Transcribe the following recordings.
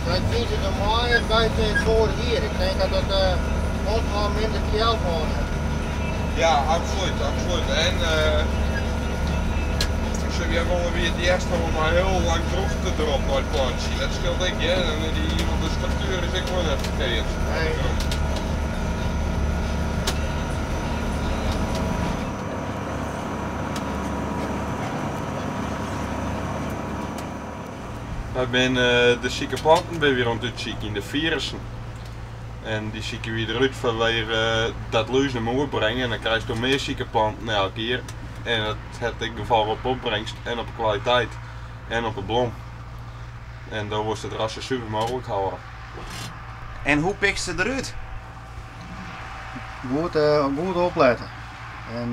Ik vind het normaal buiten en voor hier. Ik denk dat het ongeveer minder geld wordt. Ja, absoluut, absoluut. En ze hebben weer die eerste om maar heel lang terug te droppen naar het plantje. Dat scheelt ik, hè. En de structuur is ik gewoon even verkeerd. Nee. We zijn de zieke planten weer aan het uitzieken, de virussen. En die zieken weer eruit vanwege dat luizen hem opbrengen. En dan krijg je toch meer zieke planten elke keer. En dat heeft in geval op opbrengst en op kwaliteit en op de bloem. En dan wordt het ras zo super mogelijk houden. En hoe pikt ze eruit? Goed opletten. En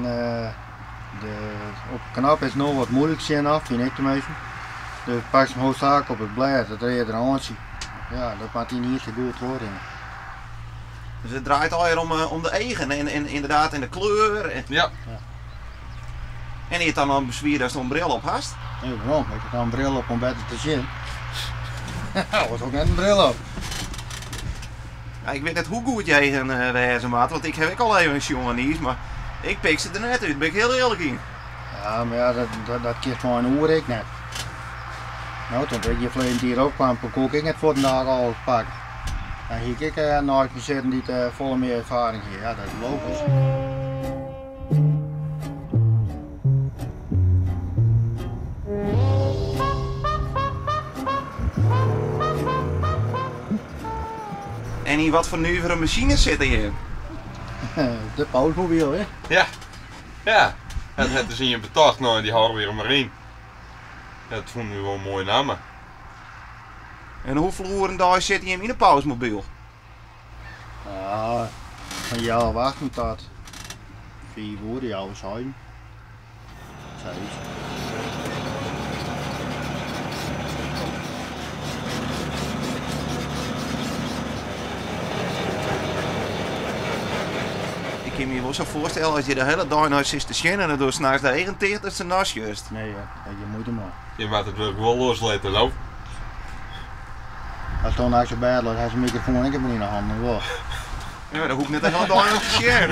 op de knap is nog wat moeilijk zien af, vind ik tenminste. Dus pas hem hoofdzakelijk op het blad, dat je er aan ziet. Ja, dat maakt hij niet zo goed worden. Dus het draait alweer om de eigen en inderdaad in de kleur. Ja. En je dan een bezwier als je een bril op hast? Nee, waarom? Ik heb dan een bril op om beter te zien. Dat was ook net een bril op. Ja, ik weet net hoe goed jij een wezen maat, want ik heb ook al even een jongen niet, maar ik pik ze er net uit, ben ik heel eerlijk in. Ja, maar ja, dat kiest van een oer ik net. Nou, toen ik je vleend hier ook kwam, kon ik het voor de dag al pakken. En hier kijk ik nooit meer zitten die volle meer ervaring hier. Ja, dat is logisch. En in wat voor nieuwere machines zitten hier? De Paulmobiel, hè? Ja. Ja. Dat hebben ze in betaald, nou die houden weer maar in. Dat vonden we wel een mooie namen. En hoeveel uren daar zit hij in een pausmobiel? Ja, een jaar wachten tot 4 uur, ja, zijn. Zoiets. Ik kan me je wel zo voorstellen als je de hele dag naar zit te zien en dan doe je s'nachts de 81ste naast juist. Nee, je moet hem maar. Je maakt het wel loslaten, loop. Als dan naar zijn bed loopt, hij zijn microfoon ik heb hem in de handen. Wel. Ja, dan hoef ik net de hele dag nog te zien.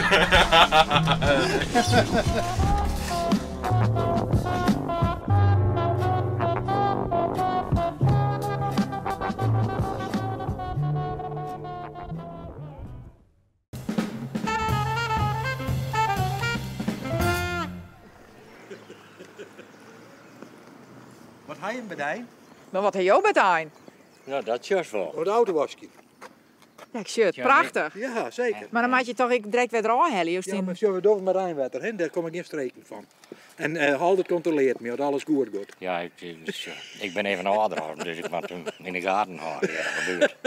Wat ga je bedijn? Maar wat heb je ook met een? Ja, dat is wel. Voor de autowasje. Ja, ik zie het. Prachtig. Ja, zeker. Maar dan moet je toch direct weer eraan hellen. Ja, maar zullen we door met Rijnwater heen? Daar kom ik geen streken van. En Halder controleert me, dat alles goed gaat. Ja, ik ben even ouder, dus ik moet hem in de gaten houden. Ja, dat gebeurt.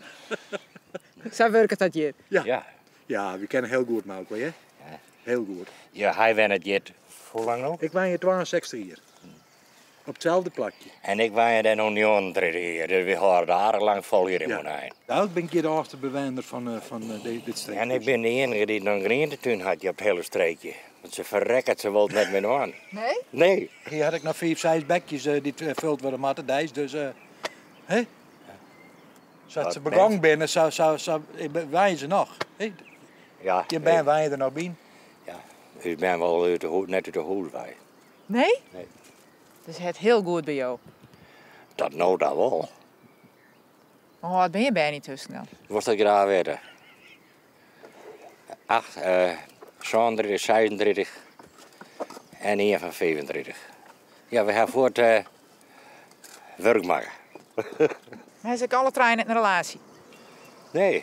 Zo werkt dat hier. Ja. Ja, we kennen heel goed maken, hè? Ja. Heel goed. Ja, hij wen het jet. Hoe lang nog? Ik woon hier 62 hier. Op hetzelfde plakje. En ik ben er nog niet onder hier, dus we houden jarenlang vol hier in mijn eind. Nou, ik ben hier de oudste bewoner van dit streekje. En ik ben de enige die nog een greentetuin had, op het hele streekje. Want ze verrekkert, ze wil net met me aan. Nee? Nee. Hier had ik nog 5, 6 bekjes die vult worden met de dijs, dus hè? Zoals ze begonnen binnen, wijn ze nog. Hè? Ja. Je bent wijn er nog bij. Ja, ik ben wel net uit de hoedwij. Nee? Nee. Dus het heel goed bij jou. Dat nou dat wel. Maar wat ben je bij niet tussen dan? Was dat graag weten? 37, 36 en 1 van 35. Ja, we hebben voor het werk maken. Maar is ik alle treinen in een relatie? Nee.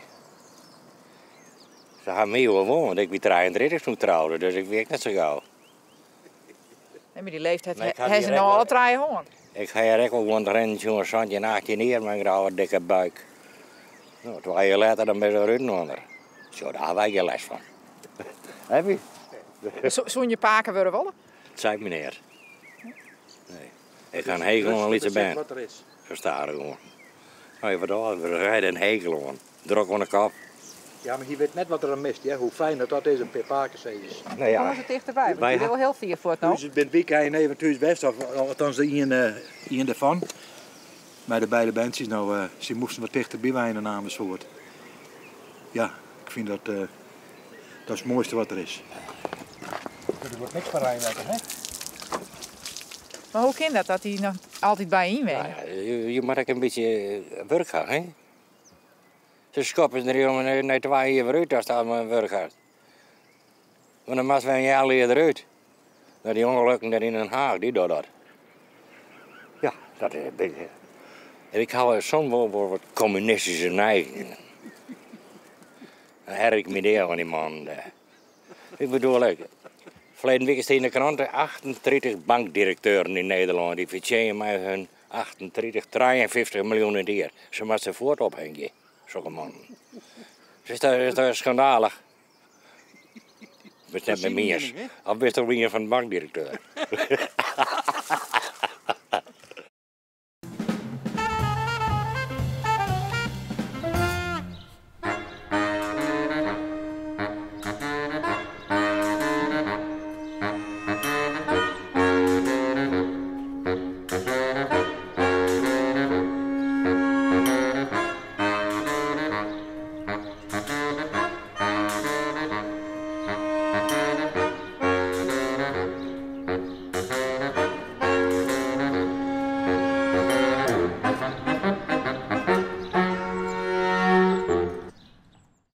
Ze gaan mee gewoon, want ik ben 33 toen trouwde, dus ik weet net zo gauw. En met die leeftijd Nee, ik ga hebben ze direct nou wel- alle treinen hoor. Ik ga hier echt wel gewoon rennen, zo'n zandje naast je neer met een grauwe dikke buik. Nou, 2 jaar later dan ben je er rutten onder. Zo, daar heb ik je les van. Heb je? Zo'n je paken willen willen? Dat zei meneer. Nee. Ik ga een hekel aan Lietse band. Wat er is. Verstaan gewoon. Nou, we rijden een hekel aan. Druk aan de kop. Ja, maar je weet net wat er aan mist, hè? Hoe fijn dat is een pepakenzee is. Nou ja, Kom eens dichterbij, want wij je wil wel heel veel voor het nou. Dus het bent week en even thuis best, of althans de een ervan. Maar de beide bandjes nou, ze moesten wat dichterbij wijnen naar Amersfoort. Ja, ik vind dat, dat is het mooiste wat er is. Er wordt niks van Rijnwetten, hè? Maar hoe kan dat hij nog altijd bij je inwerkt? Ja, je moet ook een beetje werk gaan, hè? Ze schoppen er jongen naar 2 jaar uit als dat maar werk gaat. Want dan moet we een jaar eruit. Nou, die ongelukken daar in Den Haag, die doen dat. Ja, dat is een beetje. En ik hou soms wel voor wat communistische neigingen. Dan herk ik me deel van die man. Ik bedoel, verleden week is in de krant 38 bankdirecteuren in Nederland. Die verdienen mij hun 53 miljoen in het jaar. Ze moeten ze voort ophangen, zulke man. Dus dat is schandalig. Best net met mij. Of best wel een van de bankdirecteur.